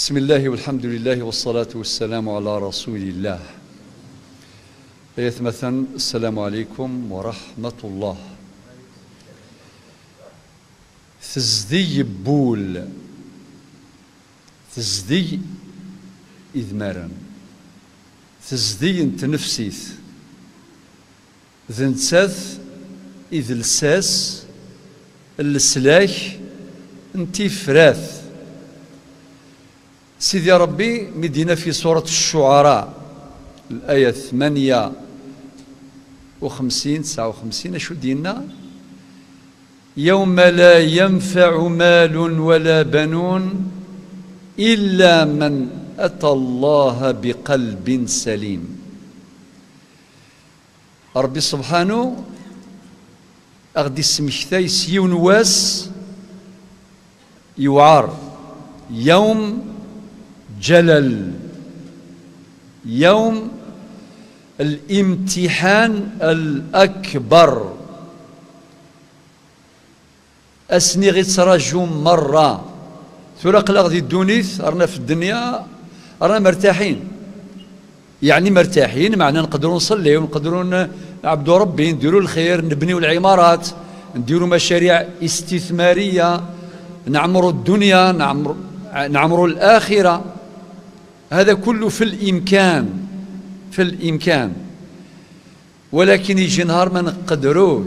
بسم الله والحمد لله والصلاة والسلام على رسول الله. مثلا السلام عليكم ورحمة الله. تزدي بول تزدي إذمارا تزدي انت نفسيت ذنساث إذ لساس السلاح انتي فراث سيدي ربي مدينة في سورة الشعراء الآية 58 59 شو دينا؟ يوم لا ينفع مال ولا بنون إلا من أتى الله بقلب سليم. ربي سبحانه أغدي السمكتاي سيون واس يوعار يوم جلل، يوم الامتحان الأكبر. أسني غي تراجو مرة ثلاق غادي الدونيث رانا في الدنيا رانا مرتاحين، يعني مرتاحين معنى نقدروا نصليو ونقدروا نعبدوا ربي، نديروا الخير، نبنيوا العمارات، نديروا مشاريع استثمارية، نعمروا الدنيا، نعمروا الآخرة. هذا كله في الإمكان، في الإمكان. ولكن يجي نهار ما نقدروش،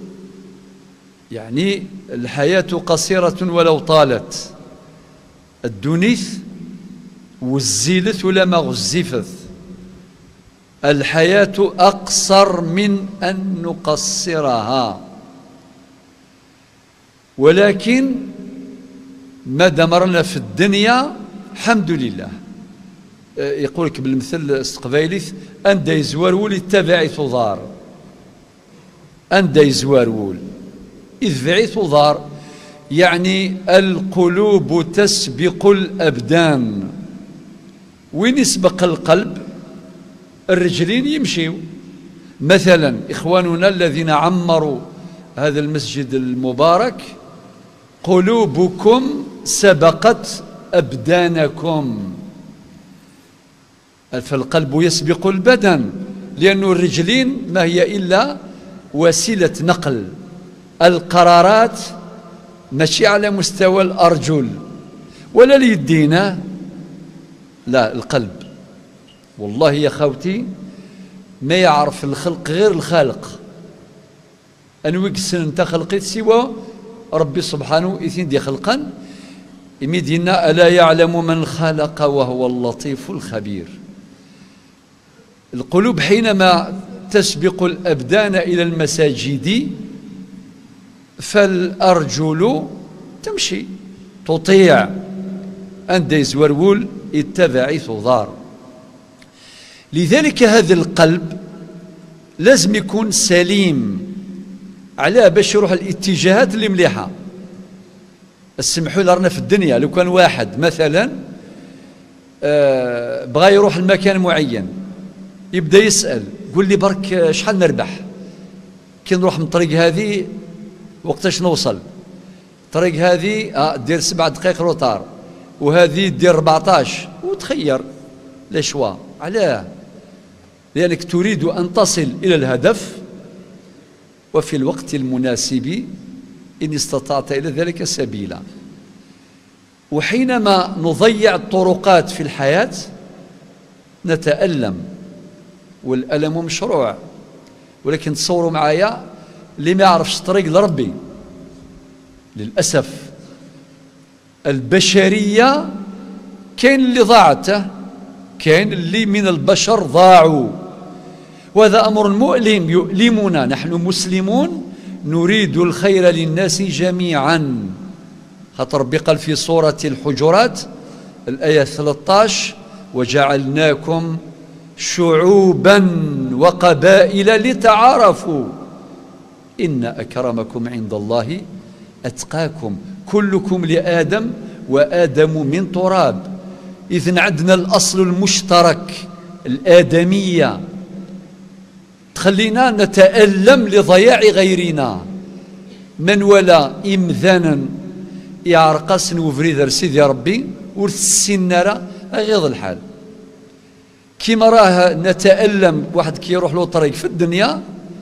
يعني الحياة قصيرة ولو طالت. الدنيث وزيلت ولا ما غزفت. الحياة أقصر من أن نقصرها، ولكن ما دمرنا في الدنيا الحمد لله. يقول لك بالمثل استقبايليث أندى يزوارول يتبعث ضار، أندى يزوارول إذ بعث ضار، يعني القلوب تسبق الأبدان. وين يسبق القلب؟ الرجلين يمشيوا. مثلا إخواننا الذين عمروا هذا المسجد المبارك قلوبكم سبقت أبدانكم، فالقلب يسبق البدن، لأن الرجلين ما هي إلا وسيلة نقل. القرارات ماشي على مستوى الأرجل ولا اليدين، لا، القلب. والله يا خوتي ما يعرف الخلق غير الخالق. أنوكسن انت خلقيت سوى ربي سبحانه إثين دي خلقا يميدنا ألا يعلم من خلق وهو اللطيف الخبير. القلوب حينما تسبق الأبدان إلى المساجد فالأرجل تمشي تطيع، أندى يزورول يتبعث ضار. لذلك هذا القلب لازم يكون سليم على باش يروح الاتجاهات اللي مليحه. اسمحوا لي رانا في الدنيا، لو كان واحد مثلا بغى يروح لمكان معين يبدا يسال قول لي برك شحال نربح كي نروح من الطريق هذه، وقتاش نوصل الطريق هذه دير 7 دقائق روطار وهذه دير 14، وتخير لي شوا. علاه؟ لأنك تريد أن تصل إلى الهدف وفي الوقت المناسب إن استطعت إلى ذلك سبيلا. وحينما نضيع الطرقات في الحياة نتألم، والألم مشروع. ولكن تصوروا معايا اللي ما يعرفش طريق لربي، للأسف البشرية كاين اللي ضاعته، كاين اللي من البشر ضاعوا، وهذا أمر مؤلم يؤلمنا. نحن مسلمون نريد الخير للناس جميعا. خاطر ربي قال في سورة الحجرات الآية 13 وجعلناكم شعوبا وقبائل لتعارفوا إن أكرمكم عند الله أتقاكم كلكم لآدم وآدم من تراب. إذن عندنا الأصل المشترك الآدمية تخلينا نتألم لضياع غيرنا. من ولا إمذانا يعرقس وفريدر سيدي ربي ورث غيظ الحال. كيما راه نتألم واحد كي يروح له طريق في الدنيا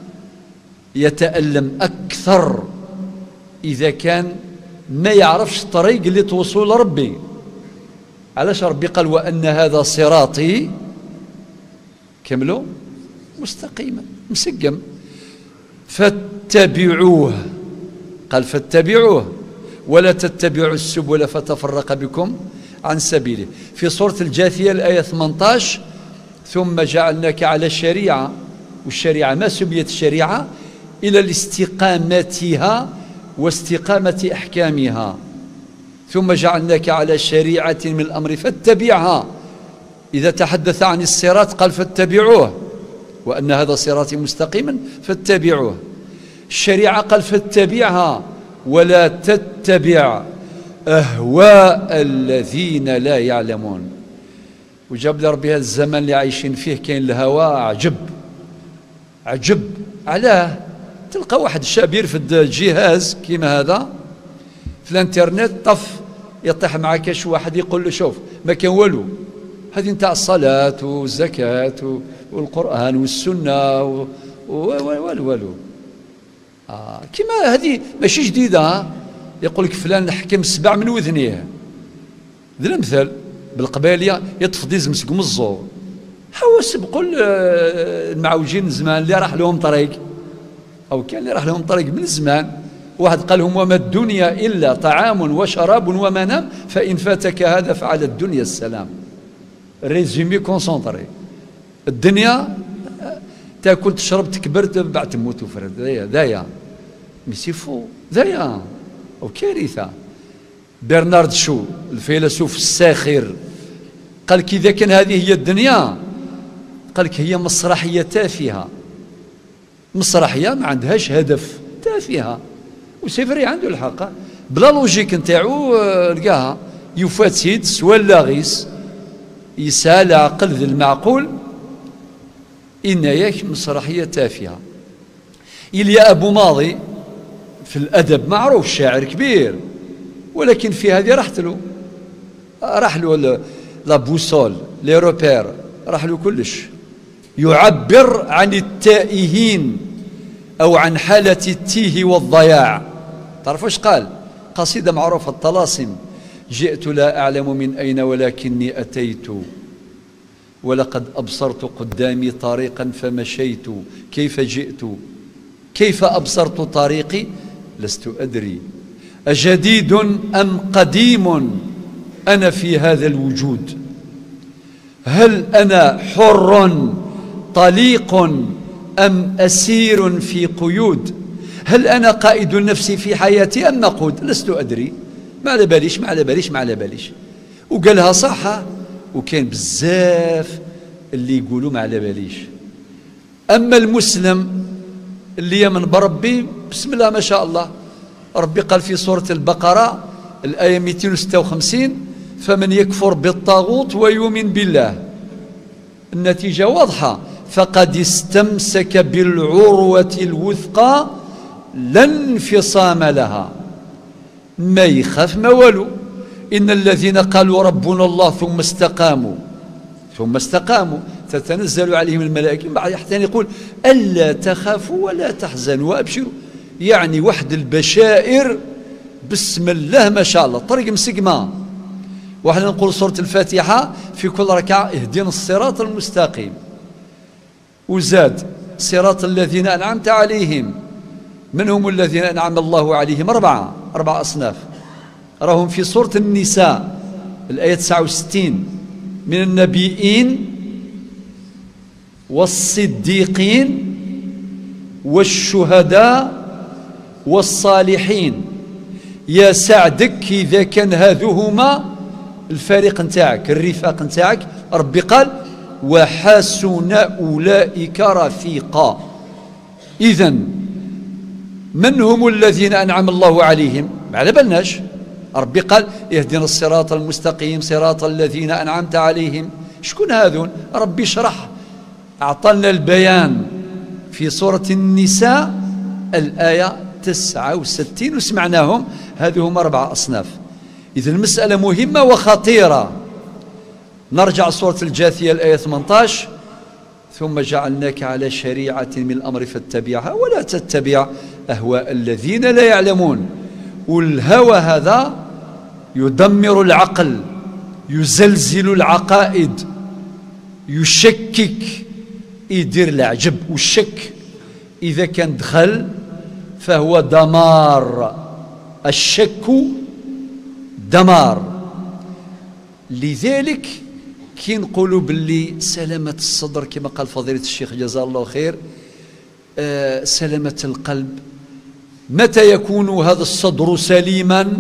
يتألم أكثر إذا كان ما يعرفش الطريق اللي توصل لربي. علاش ربي قال وأن هذا صراطي كملوا مستقيما مسقم فاتبعوه. قال فاتبعوه ولا تتبعوا السبل فتفرق بكم عن سبيله. في سورة الجاثية الآية 18 ثم جعلناك على الشريعة، والشريعة ما سميت الشريعة إلى لاستقامتها واستقامة أحكامها. ثم جعلناك على شريعة من الأمر فاتبعها. إذا تحدث عن الصراط قال فاتبعوه وأن هذا صراطي مستقيما فاتبعوه. الشريعة قال فاتبعها ولا تتبع أهواء الذين لا يعلمون. وجاب لي ربي هذا الزمن اللي عايشين فيه كاين الهوى عجب. علاه؟ تلقى واحد شاب يرفد الجهاز كيما هذا في الانترنت طف يطيح معك كاش واحد يقول له شوف ما كان والو، هذه نتاع الصلاة والزكاة والقرآن والسنة والو كيما هذه ماشي جديدة. يقول لك فلان حكم 7 من وذنيه. ذا المثال بالقبالية يطفض يزمس قمزو. هو سبقوا المعوجين زمان اللي راح لهم طريق، أو كان اللي راح لهم طريق من زمان. واحد قال لهم وما الدنيا إلا طعام وشراب ومنام فإن فاتك هذا فعلى الدنيا السلام. ريزومي كونسونطري. الدنيا تاكل تشرب تكبر بعد تموت وفرد. ذايا ميسي فو ذايا أو كارثة. برنارد شو الفيلسوف الساخر قال لك إذا كان هذه هي الدنيا قال لك هي مسرحية تافهة، مسرحية ما عندهاش هدف، تافهة. وسيفري عنده الحق بلا لوجيك نتاعو لقاها يفسد ولا غيس يسال عقل ذي المعقول إن ياك مسرحية تافهة. إليا أبو ماضي في الأدب معروف شاعر كبير، ولكن في هذه راح له لا بوسول لي روبير، راح له كلش. يعبر عن التائهين أو عن حالة التيه والضياع. تعرف واش قال؟ قصيدة معروفة الطلاسم: جئت لا أعلم من أين ولكني أتيت ولقد أبصرت قدامي طريقا فمشيت كيف جئت كيف أبصرت طريقي لست أدري أجديد أم قديم أنا في هذا الوجود هل أنا حر طليق أم أسير في قيود هل أنا قائد نفسي في حياتي أم مقود لست أدري ما على باليش. وقالها صح، وكان بزاف اللي يقولوا ما على باليش. أما المسلم اللي يمن بربي بسم الله ما شاء الله، ربي قال في سورة البقرة الآية 256: فمن يكفر بالطاغوت ويؤمن بالله. النتيجة واضحة: فقد استمسك بالعروة الوثقى لا انفصام لها. ما يخاف ما والو. إن الذين قالوا ربنا الله ثم استقاموا تتنزل عليهم الملائكة. من بعد حتى يقول ألا تخافوا ولا تحزنوا وأبشروا. يعني واحد البشائر بسم الله ما شاء الله، طريق مسقمة. وحنا نقول سورة الفاتحة في كل ركعة: اهدنا الصراط المستقيم. وزاد: صراط الذين أنعمت عليهم. من هم الذين أنعم الله عليهم؟ أربع أصناف. راهم في سورة النساء الآية 69: من النبيين والصديقين والشهداء والصالحين. يا سعدك إذا كان هذوهما الفريق نتاعك، الرفاق نتاعك. ربي قال: وحسن أولئك رفيقا. إذن من هم الذين أنعم الله عليهم؟ ما على بالناش. ربي قال: اهدنا الصراط المستقيم صراط الذين أنعمت عليهم. شكون هذون؟ ربي شرح، أعطانا البيان في سورة النساء الآية 69 وسمعناهم. هذه هم 4 أصناف. إذا المسألة مهمة وخطيرة. نرجع سورة الجاثية الآية 18: ثم جعلناك على شريعة من الأمر فاتبعها ولا تتبع أهواء الذين لا يعلمون. والهوى هذا يدمر العقل، يزلزل العقائد، يشكك، يدير العجب. والشك إذا كان دخل فهو دمار. الشك دمار. لذلك كي نقولوا باللي سلامة الصدر كما قال فضيلة الشيخ جزاه الله خير، سلامة القلب، متى يكون هذا الصدر سليما؟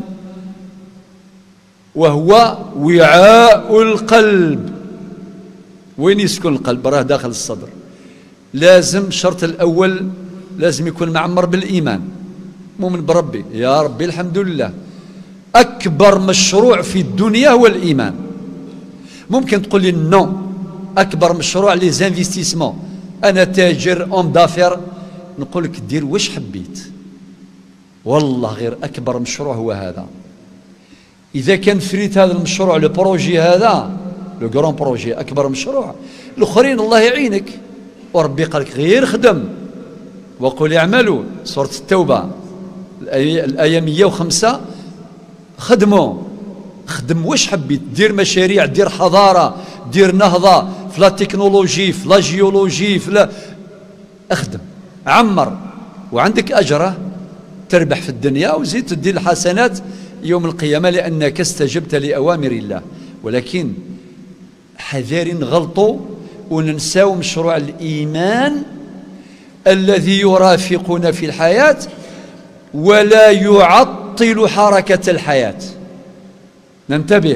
وهو وعاء القلب. وين يسكن القلب؟ راه داخل الصدر. لازم الشرط الأول لازم يكون معمر بالإيمان، مؤمن بربي، يا ربي الحمد لله. أكبر مشروع في الدنيا هو الإيمان. ممكن تقول لي نو، أكبر مشروع لي زانفيستيسمون، أنا تاجر أوم دافير، نقول لك دير واش حبيت، والله غير أكبر مشروع هو هذا. إذا كان فريت هذا المشروع، لو بروجي هذا، لو كرون بروجي، أكبر مشروع، الآخرين الله يعينك. وربي قال لك غير خدم، وقل اعملوا، سورة التوبة الآية 105. خدموا، خدم واش حبيت، دير مشاريع، دير حضارة، دير نهضة في لا تكنولوجي، في لا جيولوجي، في لا، اخدم، عمر، وعندك أجره، تربح في الدنيا وزيد تدير الحسنات يوم القيامة لأنك استجبت لأوامر الله. ولكن حذر نغلطوا وننساو مشروع الإيمان الذي يرافقنا في الحياة ولا يعطل حركة الحياة. ننتبه،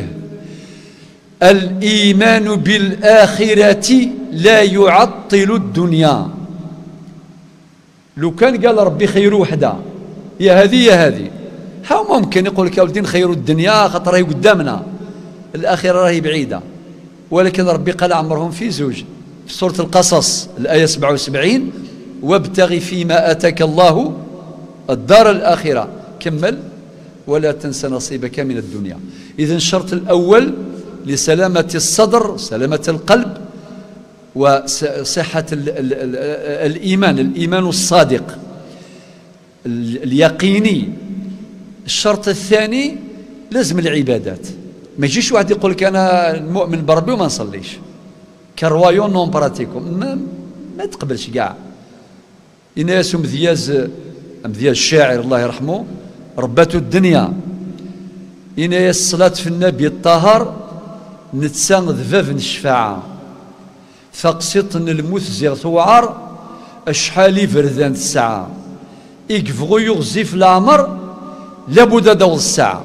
الإيمان بالآخرة لا يعطل الدنيا. لو كان قال ربي خير وحده، يا هذه يا هذه، ها ممكن يقول لك يا ولدي خير الدنيا خاطر راهي قدامنا، الآخرة راهي بعيدة. ولكن ربي قال عمرهم في زوج في سورة القصص الآية 77: وابتغ فيما آتاك الله الدار الآخرة، كمل، ولا تنس نصيبك من الدنيا. إذن الشرط الأول لسلامة الصدر، سلامة القلب، وصحة الإيمان، الإيمان الصادق اليقيني. الشرط الثاني لازم العبادات. ما يجيش واحد يقول لك أنا مؤمن بربي وما نصليش، كروايون نون براتيكوم، ما تقبلش كاع. إناس مذياز الشاعر الله يرحمه، ربات الدنيا إناس الصلاة في النبي الطاهر، نتسان ذفاف الشفاعة، فقسطن الموت زيغ ثوعر، أشحالي فردان الساعة، يكفغو يغزي في العمر لابد دور الساعة.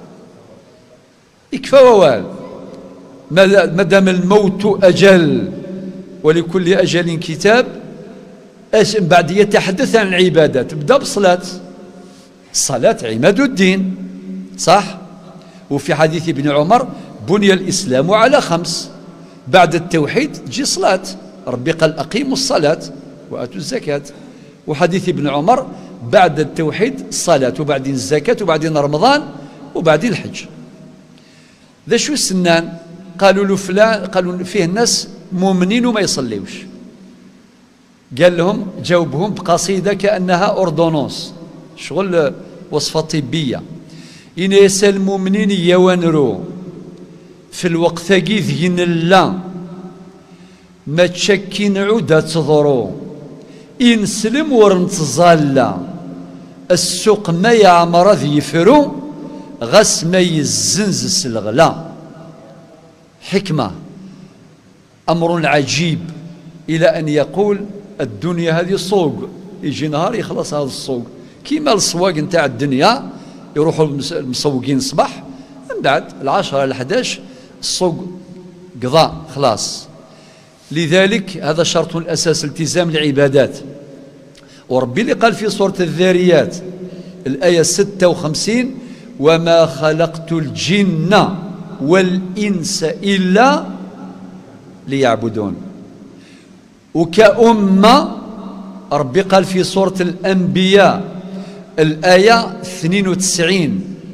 يكفى ووال، مادام الموت أجل ولكل أجل كتاب. بعد يتحدث عن العبادات، بدأ بالصلاة. الصلاة عماد الدين، صح؟ وفي حديث ابن عمر: بني الإسلام على 5، بعد التوحيد تجي صلاة. ربي قال أقيموا الصلاة وآتوا الزكاة. وحديث ابن عمر: بعد التوحيد الصلاة، وبعدين الزكاة، وبعدين رمضان، وبعدين الحج. ذا شو السنان؟ قالوا له فلان، قالوا فيه الناس مؤمنين وما يصليوش. قال لهم، جاوبهم بقصيدة كأنها أوردونونس، شغل وصفة طبية: إن يسال المؤمنين يوانرو في الوقت ذين الله ما تشكين عودة تضرو، إن سلم ورنتظالا السوق ما يعمر ذي يفرو، غس ما يزنز الغلا. حكمة، أمر عجيب، إلى أن يقول الدنيا هذه صوق، يجي نهار يخلص هذا الصوق، كيما الصواق نتاع الدنيا يروحوا المسوقين الصباح، من بعد 10 إلى 11 السوق قضاء خلاص. لذلك هذا شرط الأساس، التزام العبادات. وربي اللي قال في سورة الذاريات الآية 56: وما خلقت الجن والإنس إلا ليعبدون. وكأمة ربي قال في سورة الأنبياء الآية 92: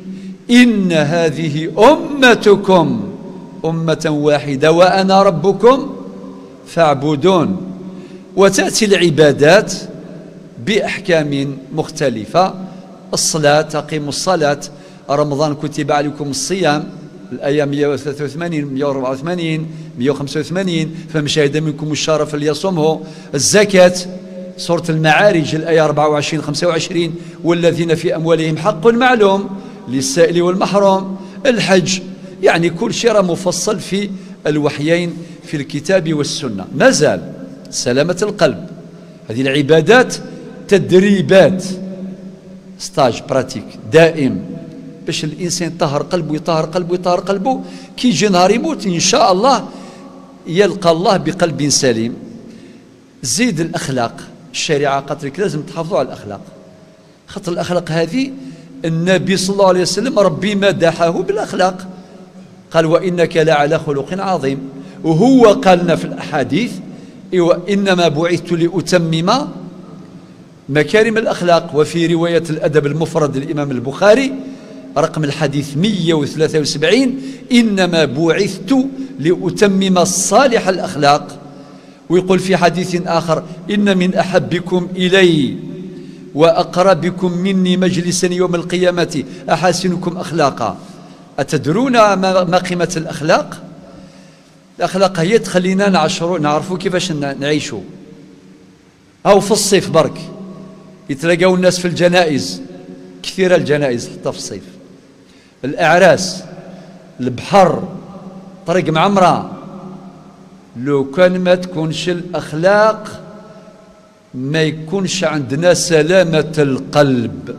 إن هذه أمتكم أمة واحدة وأنا ربكم فاعبدون. وتأتي العبادات بأحكام مختلفة. الصلاة، أقيموا الصلاة، رمضان كتب عليكم الصيام، الآية 183 184 185، فمن شهد منكم الشهر فليصمه. الزكاة، سورة المعارج الآية 24 25، والذين في أموالهم حق معلوم للسائل والمحروم. الحج، يعني كل شيء مفصل في الوحيين في الكتاب والسنة. ما زال سلامة القلب، هذه العبادات تدريبات، ستاج براتيك دائم، باش الإنسان يطهر قلبه يطهر قلبه يطهر قلبه، كي يجي نهار يموت إن شاء الله يلقى الله بقلب سليم. زيد الأخلاق، الشريعة قالت لك لازم تحافظوا على الأخلاق، خاطر الأخلاق هذه النبي صلى الله عليه وسلم ربي مدحه بالأخلاق، قال وإنك لعلى خلق عظيم. وهو قال لنا في الأحاديث إنما بعثت لأتمم مكارم الأخلاق. وفي رواية الأدب المفرد للإمام البخاري رقم الحديث 173 إنما بعثت لأتمم الصالح الأخلاق. ويقول في حديث آخر إن من أحبكم إلي وأقربكم مني مجلسا يوم القيامة أحاسنكم أخلاقا. أتدرون ما قيمة الأخلاق؟ الأخلاق هي تخلينا نعرفوا كيفاش نعيشوا. أو في الصيف برك يتلاقوا الناس في الجنائز، كثيرة الجنائز حتى في الصيف، الأعراس، البحر، طريق معمرة. لو كان ما تكونش الأخلاق ما يكونش عندنا سلامة القلب.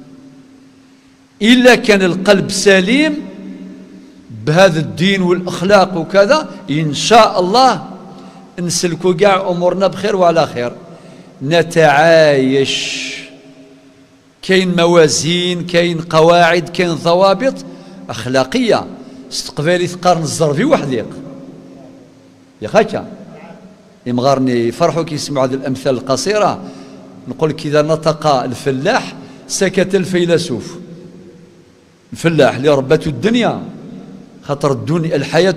إلا كان القلب سليم بهذا الدين والأخلاق وكذا إن شاء الله نسلكوا كاع أمورنا بخير وعلى خير، نتعايش. كاين موازين، كاين قواعد، كاين ضوابط أخلاقية. استقبالي تقارن الزرفي وحديق يا خاكا يمغارني يفرحوا كي يسمعوا هذه الأمثال القصيرة. نقول لك إذا نطق الفلاح سكت الفيلسوف. الفلاح اللي ربته الدنيا، خاطر الدنيا الحياة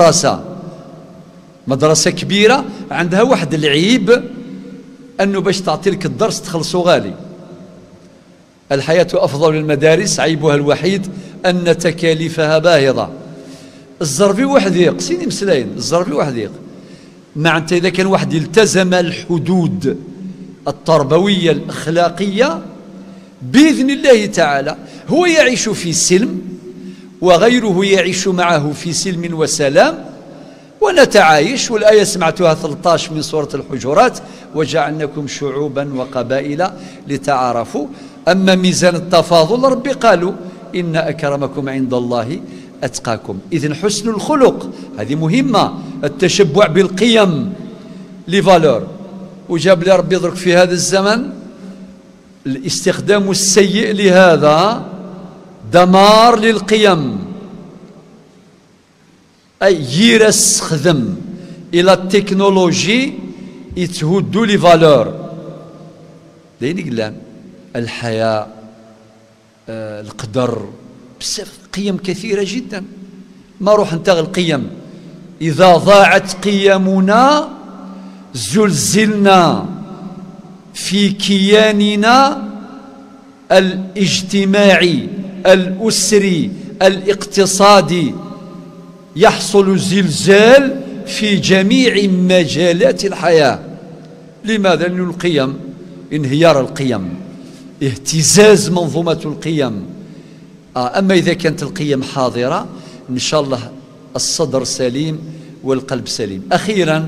مدرسة كبيرة عندها واحد العيب أنه باش تعطي لك الدرس تخلصه غالي. الحياة أفضل المدارس، عيبها الوحيد أن تكاليفها باهظة. الزرفي وحديق سيدي مسلاين، الزرفي وحديق معناتها إذا كان واحد التزم الحدود التربوية الأخلاقية بإذن الله تعالى هو يعيش في سلم وغيره يعيش معه في سلم وسلام ونتعايش. والآية سمعتها 13 من سورة الحجرات وجعلناكم شعوبا وقبائل لتعارفوا. أما ميزان التفاضل ربي قالوا إن أكرمكم عند الله أتقاكم. إذن حسن الخلق هذه مهمة، التشبع بالقيم لي فالور. وجاب لي ربي يضرك في هذا الزمن الاستخدام السيء لهذا دمار للقيم. أي يرس خدم إلى التكنولوجي يتهدوا لي فالور ديني قلان الحياة، القدر، بزاف قيم كثيرة جدا. ما روح نتغل القيم. إذا ضاعت قيمنا زلزلنا في كياننا الاجتماعي الأسري الاقتصادي، يحصل زلزال في جميع مجالات الحياة. لماذا؟ لأن القيم، انهيار القيم، اهتزاز منظومة القيم. أما إذا كانت القيم حاضرة إن شاء الله الصدر سليم والقلب سليم. أخيرا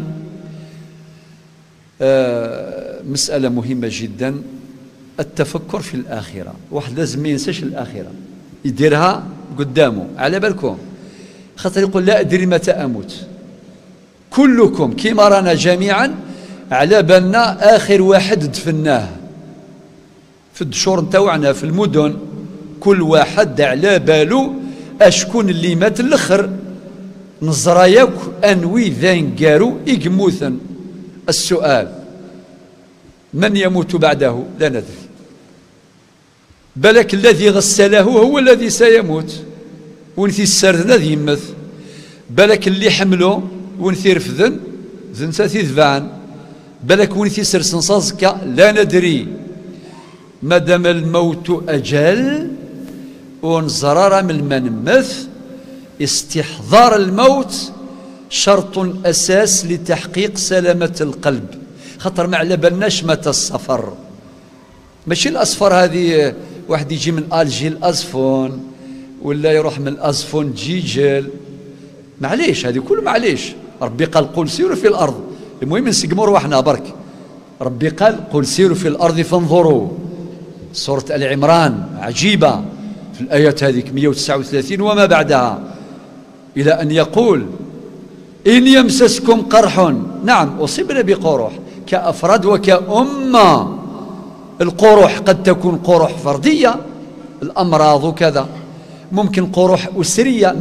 مسألة مهمة جدا، التفكر في الآخرة. واحد لازم ما ينساش الآخرة، يديرها قدامه على بالكم، خاطر يقول لا أدري متى أموت. كلكم كما رانا جميعا على بالنا آخر واحد دفناه في الدشور نتاوعنا في المدن، كل واحد على باله أشكون اللي مات الأخر. نزراياك أنوي ذين قارو إقموثا. السؤال من يموت بعده؟ لا ندري. بالك الذي غسله هو الذي سيموت ونثي السرد الذي يمث، بالك اللي حمله ونثي رفذن ذن ساثي ذبان، بالك ونثي سرسن صازكا لا ندري. مادام الموت أجل ونزرار من المنمث، استحضار الموت شرط أساس لتحقيق سلامة القلب، خطر ما على بالناش متى السفر. ماشي الأصفر هذه واحد يجي من ألجي الأزفون ولا يروح من الأزفون جيجل، معليش هذه كله معليش. ربي قال قل سيروا في الأرض، المهم نسقموا رواحنا برك. ربي قال قل سيروا في الأرض فانظروا. سورة آل عمران عجيبة في الآيات هذيك 139 وما بعدها، إلى أن يقول إن يمسسكم قرح، نعم أصبنا بقروح كأفراد وكأمة. القروح قد تكون قروح فردية، الأمراض وكذا، ممكن قروح أسرية،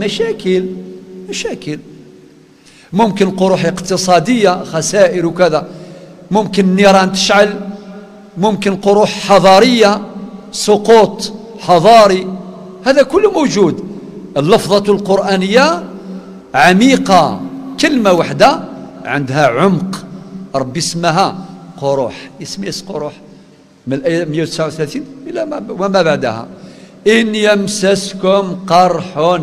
مشاكل، ممكن قروح اقتصادية، خسائر وكذا، ممكن نيران تشعل، ممكن قروح حضارية، سقوط حضاري، هذا كله موجود. اللفظة القرآنية عميقة، كلمة واحدة عندها عمق. ربي اسمها قروح، اسمي قروح من الآية 139 إلى وما بعدها. إن يمسسكم قرح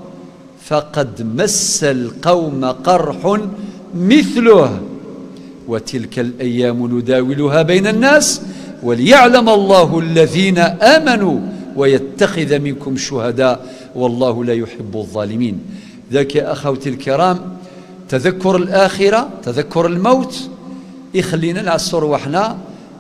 فقد مس القوم قرح مثله وتلك الأيام نداولها بين الناس وليعلم الله الذين آمنوا ويتخذ منكم شهداء والله لا يحب الظالمين. ذاك يا أخوتي الكرام، تذكر الآخرة، تذكر الموت يخلينا نعصر وحنا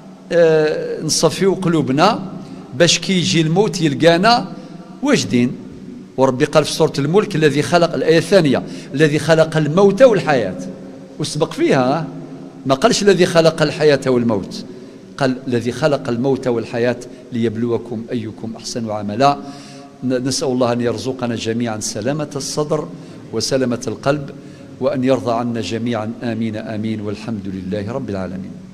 نصفيو قلوبنا باش كي يجي الموت يلقانا واجدين. وربي قال في سورة الملك الذي خلق، الآية الثانية، الذي خلق الموت والحياة، وسبق فيها ما قالش الذي خلق الحياة والموت، قال الذي خلق الموت والحياة ليبلوكم أيكم أحسن عملا. نسأل الله أن يرزقنا جميعا سلامة الصدر وسلامة القلب، وأن يرضى عنا جميعا، آمين آمين، والحمد لله رب العالمين.